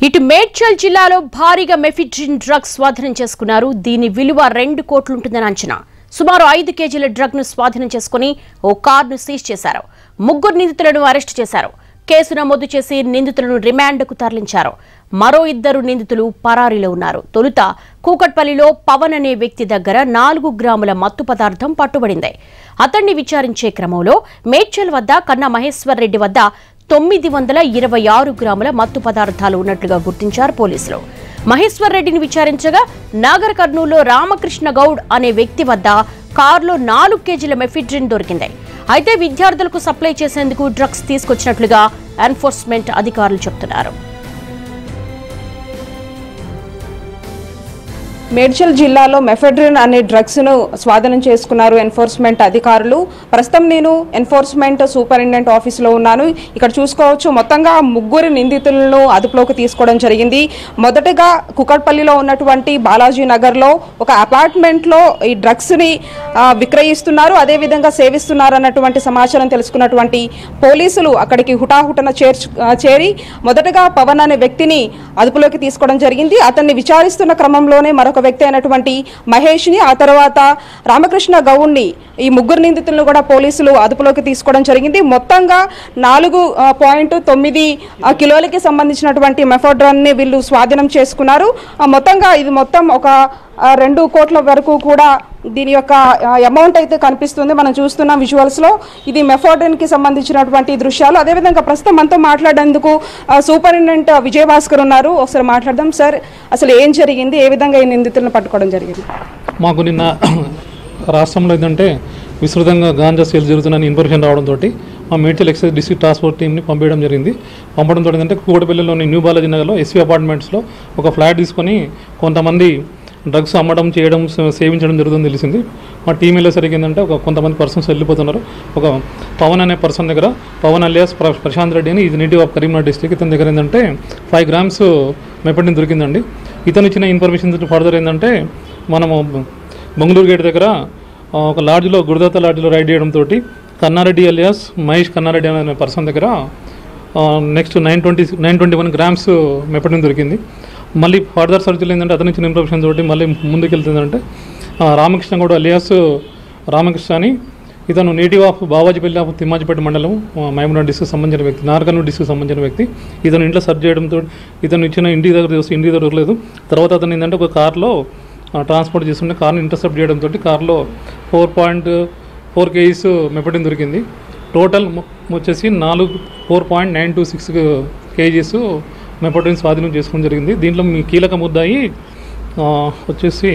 ఇటు మేడ్చల్ జిల్లాలో భారీగా మెఫిడ్రిన్ డ్రగ్స్ స్వాధీనం చేసుకున్నారు. దీని విలువ 2 కోట్లు ఉంటుందని అంచనా. సుమారు 5 కేజీల డ్రగ్ ను స్వాధీనం చేసుకుని ఓ కార్ను సీజ్ చేశారు. 3 నిందితులను అరెస్టు చేశారు. కేసు నమోదు చేసి నిందితులను రిమాండ్కు తరలించారు. మరో 2 నిందితులు పరారీలో ఉన్నారు. తొలుత కూకట్పల్లిలో పవన్ అనే వ్యక్తి దగ్గర 4 గ్రాముల మత్తు పదార్థం పట్టుబడింది. అతన్ని విచారించే క్రమంలో మేడ్చల్ వద్ద కన్నా మహేశ్వర్ రెడ్డి వద్ద 926 గ్రాముల మత్తు పదార్థాలు ఉన్నట్లుగా గుర్తించారు పోలీసులు. మహేశ్వర్ రెడ్డిని విచారించగా నాగర్ కర్నూలులో రామకృష్ణ గౌడ్ అనే వ్యక్తి వద్ద కారులో 4 కేజీల మెఫిడ్రిన్ దొరికింది. అయితే విద్యార్థులకు సప్లై చేసేందుకు డ్రగ్స్ తీసుకొచ్చినట్లుగా ఎన్ఫోర్స్మెంట్ అధికారులు చెబుతున్నారు. మేడ్చల్ జిల్లాలో మెఫెడ్రిన్ అనే డ్రగ్స్ ను స్వాధీనం చేసుకున్నారు ఎన్ఫోర్స్మెంట్ అధికారులు. ప్రస్తుతం నేను ఎన్ఫోర్స్మెంట్ సూపరింటెండెంట్ ఆఫీసులో ఉన్నాను. ఇక్కడ చూసుకోవచ్చు మొత్తంగా 3 నిందితులను అదుపులోకి తీసుకోవడం జరిగింది. మొదటగా కుకట్పల్లిలో ఉన్నటువంటి బాలాజీ నగర్లో ఒక అపార్ట్మెంట్ లో ఈ డ్రగ్స్ ని విక్రయిస్తున్నారు, అదేవిధంగా సేవిస్తున్నారు అన్నటువంటి సమాచారం తెలుసుకున్నటువంటి పోలీసులు అక్కడికి హుటాహుటన చేరి మొదటగా పవన్ అనే వ్యక్తిని అదుపులోకి తీసుకోవడం జరిగింది. అతన్ని విచారిస్తున్న క్రమంలోనే మరొక వ్యక్తి అయినటువంటి మహేష్ ని, ఆ తర్వాత రామకృష్ణ గౌడ్ని, ఈ 3 నిందితులను కూడా పోలీసులు అదుపులోకి తీసుకోవడం జరిగింది. మొత్తంగా 4.9 కిలోలకి సంబంధించినటువంటి మెఫెడ్రిన్ ని వీళ్ళు స్వాధీనం చేసుకున్నారు. మొత్తంగా ఇది మొత్తం ఒక 2 కోట్ల వరకు కూడా దీని యొక్క అమౌంట్ అయితే కనిపిస్తుంది. మనం చూస్తున్న విజువల్స్ లో ఇది మెఫెడ్రిన్ కి సంబంధించినటువంటి దృశ్యాలు. అదేవిధంగా ప్రస్తుతం మనతో మాట్లాడేందుకు సూపరింటెండెంట్ విజయభాస్కర్ ఉన్నారు. ఒకసారి మాట్లాడదాం. సార్, అసలు ఏం జరిగింది, ఏ విధంగా ఈ నిందితులను పట్టుకోవడం జరిగింది? మాకు నిన్న రాష్ట్రంలో ఏంటంటే విస్తృతంగా గాంజా సేల్స్ జరుగుతుందని ఇన్ఫర్మేషన్ రావడంతో మా మేడ్చల్ ఎక్సైజ్ డిస్ట్రిక్ట్ ట్రాన్స్పోర్ట్ టీమ్ని పంపించడం జరిగింది. పంపడంతో ఏంటంటే కూకట్పల్లిలోని న్యూ బాలాజీ నగర్లో ఎస్వీ అపార్ట్మెంట్స్లో ఒక ఫ్లాట్ తీసుకొని కొంతమంది డ్రగ్స్ అమ్మడం, చేయడం, సేవించడం జరుగుతుందని తెలిసింది. మా టీం వెళ్ళేసరికి ఏంటంటే కొంతమంది పర్సన్స్ వెళ్ళిపోతున్నారు. ఒక పవన్ అనే పర్సన్ దగ్గర, పవన్ అలియాస్ ప్రశాంత్ రెడ్డి అని, ఇది నేటివ్ ఆఫ్ కరీంనగర్ డిస్ట్రిక్ట్, ఇతని దగ్గర ఏంటంటే 5 గ్రామ్స్ మెఫెడ్రిన్ దొరికిందండి. ఇతను ఇచ్చిన ఇన్ఫర్మేషన్ ఫర్దర్ ఏంటంటే మనము బెంగళూరు గేట్ దగ్గర ఒక లాడ్జ్లో, గురుదత్త లాడ్జ్లో రైడ్ చేయడంతో కన్నారెడ్డి అలియాస్ మహేష్ కన్నారెడ్డి అనే పర్సన్ దగ్గర నెక్స్ట్ 921 గ్రామ్స్ మెఫెడ్రిన్ దొరికింది. మళ్ళీ ఫర్దర్ సర్చ్లు ఏంటంటే అతని ఇచ్చిన ఇన్ఫర్మేషన్ తోటి మళ్ళీ ముందుకు వెళ్తుందంటే రామకృష్ణ గౌడ్ అలియాస్ రామకృష్ణ అని, ఇతను native of Bavajipalli of Thimmajipeta మండలం, మహబూబ్నగర్ డిస్ట్రిక్ట్ సంబంధించిన వ్యక్తి, నార్కర్నూలు డిస్ట్రిక్ట్ సంబంధించిన వ్యక్తి. ఇతను ఇంట్లో సర్చ్ చేయడంతో ఇతను ఇచ్చిన ఇంటి దగ్గర చూస్తే ఇంటి దగ్గర దొరకలేదు. తర్వాత అతను ఏంటంటే ఒక కార్లో ట్రాన్స్పోర్ట్ చేస్తుంటే కార్ని ఇంటర్సెప్ట్ చేయడంతో కార్లో 4.4 కేజీస్ మెఫెడ్రిన్ దొరికింది. టోటల్ వచ్చేసి 4.926 కేజీస్ మెఫెడ్రిన్ స్వాధీనం చేసుకోవడం జరిగింది. దీంట్లో మీ కీలక ముద్దాయి వచ్చేసి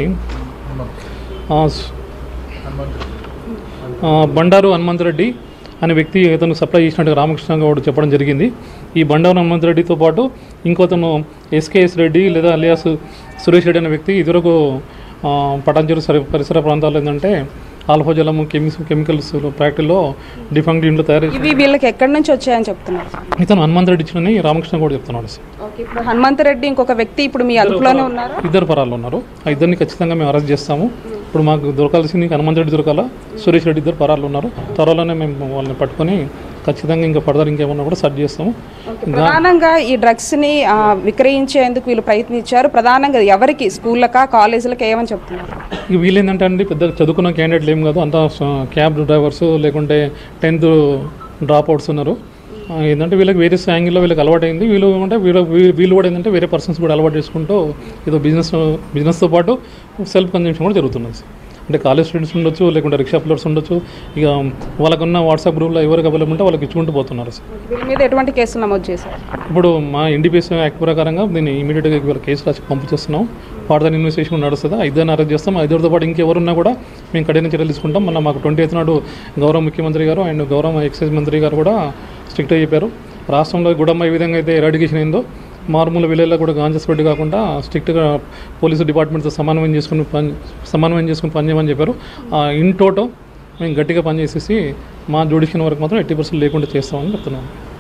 బండారు హనుమంతరెడ్డి అనే వ్యక్తి ఇతను సప్లై చేసినట్టుగా రామకృష్ణ గౌడ్ చెప్పడం జరిగింది. ఈ బండారు హనుమంతరెడ్డితో పాటు ఇంకోతను ఎస్కేఎస్ రెడ్డి లేదా అలియాస్ సురేష్ రెడ్డి అనే వ్యక్తి ఇదివరకు పటాంచెరు పరిసర ప్రాంతాల్లో ఏంటంటే ఆల్ఫోజలము కెమికల్స్ ఫ్యాక్టరీలో డిఫంక్ట్ ఇంట్లో తయారు చేసి వీళ్ళకి ఎక్కడి నుంచి వచ్చాయని చెప్తున్నారు. ఇతను హనుమంతరెడ్డి ఇచ్చినని రామకృష్ణ కూడా చెప్తున్నాడు. ఇప్పుడు హనుమంతరెడ్డి ఇంకొక వ్యక్తి ఇప్పుడు మీ అదుపులోనే ఉన్నారు. 2 పరాలు ఉన్నారు. ఆ 2ని ఖచ్చితంగా మేము అరెస్ట్ చేస్తాము. ఇప్పుడు మాకు దొరకాల్సింది హనుమంతరెడ్డి దొరకాల, సురేష్ రెడ్డి 2 పరాలు ఉన్నారు. త్వరలోనే మేము వాళ్ళని పట్టుకొని ఖచ్చితంగా ఇంకా ఫర్దర్ ఇంకేమన్నా కూడా సర్చ్ చేస్తాము. ప్రధానంగా ఈ డ్రగ్స్ ని విక్రయించేందుకు వీళ్ళు ప్రయత్నించారు. ప్రధానంగా ఎవరికి, స్కూళ్ళకా, కాలేజీలకి ఏమని చెప్తున్నారు? వీళ్ళు ఏంటంటే అండి పెద్ద చదువుకున్న క్యాండిడేట్లు ఏం కాదు, అంతా క్యాబ్ డ్రైవర్స్ లేకుంటే 10th డ్రాప్ అవుట్స్ ఉన్నారు. ఏంటంటే వీళ్ళకి వేరే యాంగిల్లో వీళ్ళకి అలవాటు అయింది. వీళ్ళు కూడా ఏంటంటే వేరే పర్సన్స్ కూడా అలవాటు చేసుకుంటూ ఏదో బిజినెస్తో పాటు సెల్ఫ్ కన్జంప్షన్ కూడా జరుగుతున్నది. అంటే కాలేజ్ స్టూడెంట్స్ ఉండొచ్చు, లేకుంటే రిక్షా పిల్లర్స్ ఉండొచ్చు. ఇక వాళ్ళకున్న వాట్సాప్ గ్రూప్లో ఎవరికి అవైలబుల్ ఉంటే వాళ్ళకి ఇచ్చుకుంటూ పోతున్నారు. వీళ్ళ మీద ఎటువంటి కేసులు నమోదు చేశారు? ఇప్పుడు మా ఎన్డీపీఎస్ యాక్ట్ ప్రకారంగా దీన్ని ఇమీడియట్గా ఇవాళ కేసు రాసి పంపించేస్తున్నాం. ఫర్దర్ ఇన్వెస్టిగేషన్ నడుస్తుంది. 5 అరెస్ట్ చేస్తాం. 5తో పాటు ఇంకెవరున్నా కూడా మేము కఠిన చర్యలు తీసుకుంటాం. మొన్న మాకు 28th నాడు గౌరవ ముఖ్యమంత్రి గారు అండ్ గౌరవ ఎక్సైజ్ మంత్రి గారు కూడా స్ట్రిక్ట్గా చెప్పారు. రాష్ట్రంలో గుడమ్మ ఏ విధంగా అయితే ఎరాడికేషన్ అయిందో మారుమూల విలేజ్లో కూడా గాంజా స్ప్రెడ్ కాకుండా స్ట్రిక్ట్గా పోలీసు డిపార్ట్మెంట్తో సమన్వయం చేసుకుని పనిచేయమని చెప్పారు. ఇన్ టోటో మేము గట్టిగా పనిచేసేసి మా జ్యుడిషియల్ వరకు మాత్రం 80% లేకుండా చేస్తామని చెప్తున్నాము.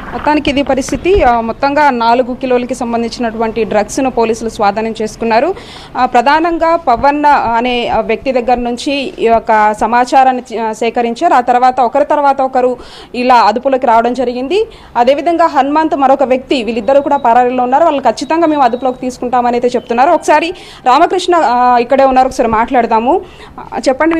మొత్తానికి ఇది పరిస్థితి. మొత్తంగా 4 కిలోలకి సంబంధించినటువంటి డ్రగ్స్ను పోలీసులు స్వాధీనం చేసుకున్నారు. ప్రధానంగా పవన్ అనే వ్యక్తి దగ్గర నుంచి ఈ యొక్క సమాచారాన్ని సేకరించారు. ఆ తర్వాత ఒకరి తర్వాత ఒకరు ఇలా అదుపులోకి రావడం జరిగింది. అదేవిధంగా హనుమంత్ మరొక వ్యక్తి, వీళ్ళిద్దరూ కూడా పరారీలో ఉన్నారు. వాళ్ళు ఖచ్చితంగా మేము అదుపులోకి తీసుకుంటామని అయితే చెప్తున్నారు. ఒకసారి రామకృష్ణ ఇక్కడే ఉన్నారు, ఒకసారి మాట్లాడదాము. చెప్పండి,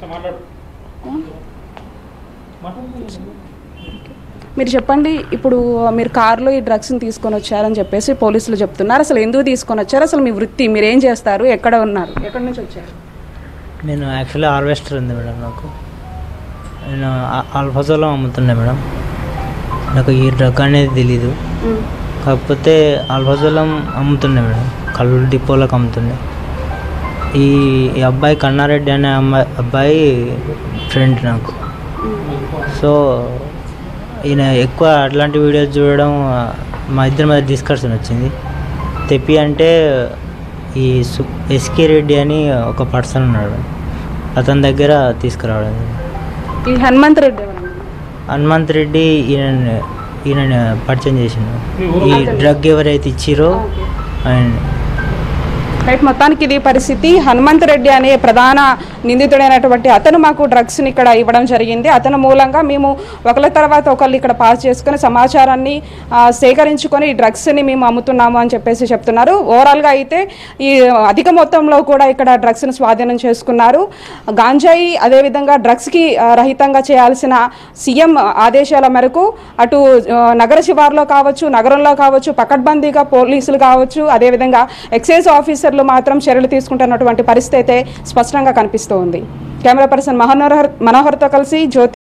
మీరు చెప్పండి. ఇప్పుడు మీరు కారులో ఈ డ్రగ్స్ని తీసుకొని వచ్చారని చెప్పేసి పోలీసులు చెప్తున్నారు. అసలు ఎందుకు తీసుకొని వచ్చారు? అసలు మీ వృత్తి, మీరు ఏం చేస్తారు, ఎక్కడ ఉన్నారు, ఎక్కడి నుంచి వచ్చారు? నేను యాక్చువల్లీ హార్వెస్టర్ ఉంది మేడం. నాకు నేను ఆల్ఫాజోలో అమ్ముతుండే మేడం. నాకు ఈ డ్రగ్ అనేది తెలీదు, కాకపోతే ఆల్ఫాజోలం అమ్ముతుండే మేడం. కళ్ళు డిపోలకు అమ్ముతుండే. ఈ అబ్బాయి కన్నారెడ్డి అనే అబ్బాయి ఫ్రెండ్ నాకు. సో ఈయన ఎక్కువ అట్లాంటి వీడియోస్ చూడడం, మా ఇద్దరి మధ్య డిస్కషన్ వచ్చింది. తెప్పి అంటే ఈ ఎస్కే రెడ్డి అని ఒక పర్సన్ ఉన్నాడు, అతని దగ్గర తీసుకురావడం. ఈ హనుమంత్ రెడ్డి ఈయన పరిచయం చేసిండు. ఈ డ్రగ్ ఎవరైతే ఇచ్చిరో ఆయన. రైట్, మొత్తానికి ఇది పరిస్థితి. హనుమంత్ రెడ్డి అనే ప్రధాన నిందితుడైనటువంటి అతను మాకు డ్రగ్స్ని ఇక్కడ ఇవ్వడం జరిగింది. అతని మూలంగా మేము ఒకళ్ళ తర్వాత ఒకళ్ళు ఇక్కడ పాస్ చేసుకుని సమాచారాన్ని సేకరించుకొని ఈ డ్రగ్స్ని మేము అమ్ముతున్నాము అని చెప్పేసి చెప్తున్నారు. ఓవరాల్గా అయితే ఈ అధిక మొత్తంలో కూడా ఇక్కడ డ్రగ్స్ని స్వాధీనం చేసుకున్నారు. గాంజాయి అదేవిధంగా డ్రగ్స్కి రహితంగా చేయాల్సిన సీఎం ఆదేశాల మేరకు అటు నగర శివార్లో కావచ్చు, నగరంలో కావచ్చు, పకడ్బందీగా పోలీసులు కావచ్చు, అదేవిధంగా ఎక్సైజ్ ఆఫీసర్లు మాత్రం చర్యలు తీసుకుంటున్నటువంటి పరిస్థితి అయితే స్పష్టంగా కనిపిస్తోంది. కెమెరా పర్సన్ మనోహర్తో కలిసి జ్యోతి.